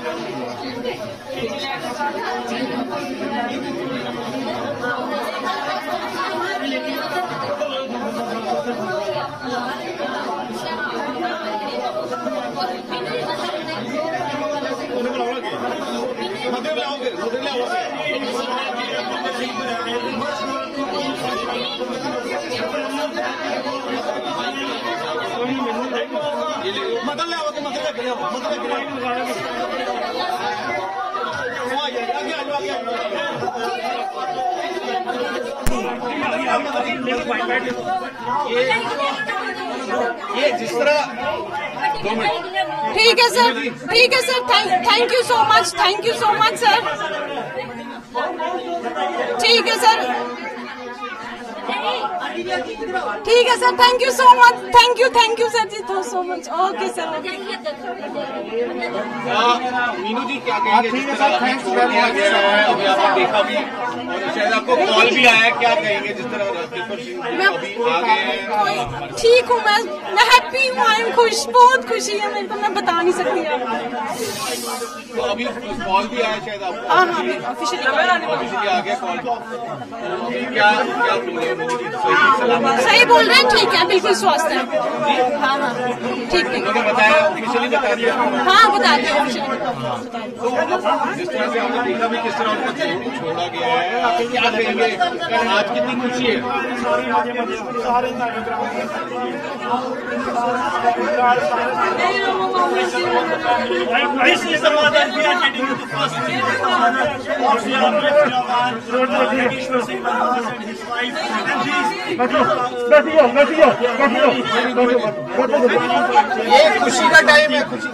ये जिस तरह ठीक है सर, ठीक है sir, thank you so much, thank you so much sir. ठीक है सर, ठीक है sir, thank you so much, thank you sir ji so much. Okay sir. Meenu ji क्या कहेंगे? ठीक है सर, थैंक्स अभी आपने देखा भी और शायद आपको कॉल भी आया, क्या कहेंगे जिस तरह ठीक हूँ, मैं हैप्पी हूँ, आई एम खुश, बहुत खुशी है मेरे को, मैं बता नहीं सकती आपको। तो अभी कॉल भी आया शायद आपको? हाँ ऑफिशियली आ गया कॉल। क्या क्या सही बोल रहे हैं? ठीक है, बिल्कुल स्वस्थ है। हाँ हाँ ठीक है, बताया ऑफिशियली बता दिया? हाँ बता दिया ऑफिशियली। तो जिस तरह से आपने देखा भी किस तरह उनको छोड़ा गया है, आप क्या कहेंगे? आज कितनी खुशी है? ये खुशी का टाइम है, खुशी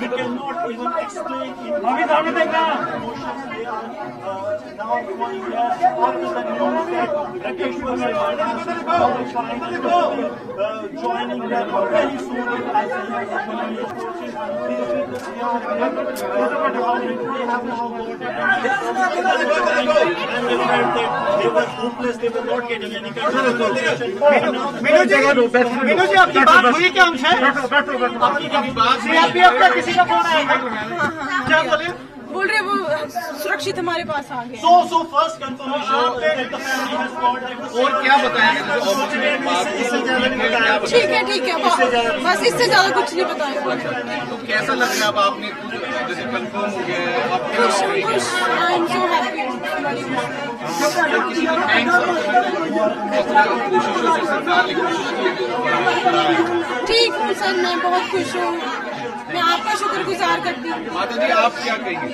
मीनू जी आपकी बात हुई क्या हमसे? आपकी बात हुई? आपका किसी का फोन आया था? क्या बोले? बोल रहे वो सुरक्षित हमारे पास आ गए। So first confirmation that the family has got. और क्या बताएंगे? ठीक है बस इससे ज्यादा कुछ नहीं बताएंगे। तो कैसा लग रहा है अब आपने जैसे कंफर्म हो गया है? खुश आई एम सो हैप्पी। ठीक हूँ सर, मैं बहुत खुश हूँ, मैं आपका शुक्रगुजार करती हूँ। माता जी आप क्या कहेंगे?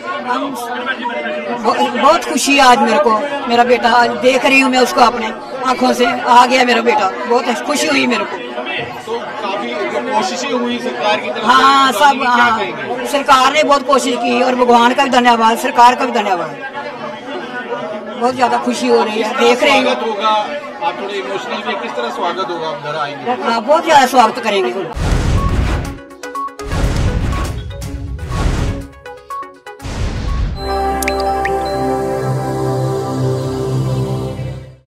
बहुत खुशी है आज मेरे को, मेरा बेटा आज देख रही हूँ मैं उसको अपने आंखों से, आ गया मेरा बेटा, बहुत खुशी हुई मेरे को। तो काफी कोशिशें हुई सरकार की तरफ से? हाँ सब, हाँ सरकार ने बहुत कोशिश की और भगवान का भी धन्यवाद, सरकार का भी धन्यवाद। बहुत ज्यादा खुशी हो रही है, देख रहे हैं। स्वागत होगा, आप थोड़े इमोशनल भी, किस तरह स्वागत होगा आप घर आएंगे? हाँ बहुत ज्यादा स्वागत करेंगे।